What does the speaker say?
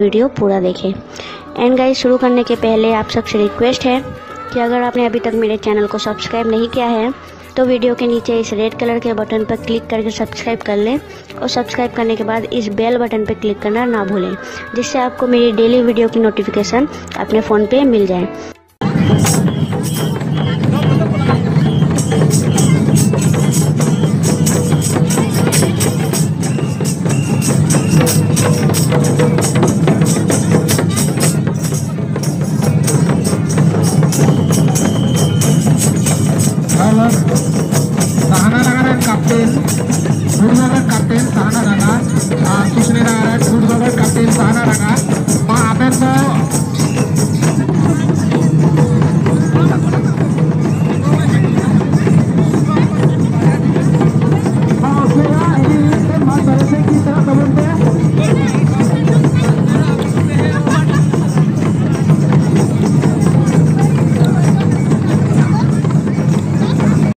Video पूरा देखें। And guys, शुरू करने के पहले आप सबसे रिक्वेस्ट है कि अगर आपने अभी तक मेरे चैनल को सब्सक्राइब नहीं किया है तो वीडियो के नीचे इस रेड कलर के बटन पर क्लिक करके सब्सक्राइब कर लें और सब्सक्राइब करने के बाद इस बेल बटन पर क्लिक करना ना भूलें, जिससे आपको मेरी डेली वीडियो की नोटिफिकेशन अपने फ़ोन पे मिल जाए। kapten Sahana Raga, Susne Raga, Kapten Sahana Raga, Ma Aben